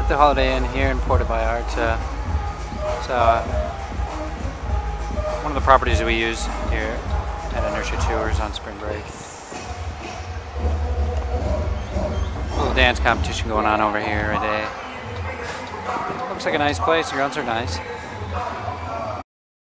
the Holiday Inn here in Puerto Vallarta. It's one of the properties that we use here at Inertia Tours on spring break. A little dance competition going on over here today. Looks like a nice place. The grounds are nice.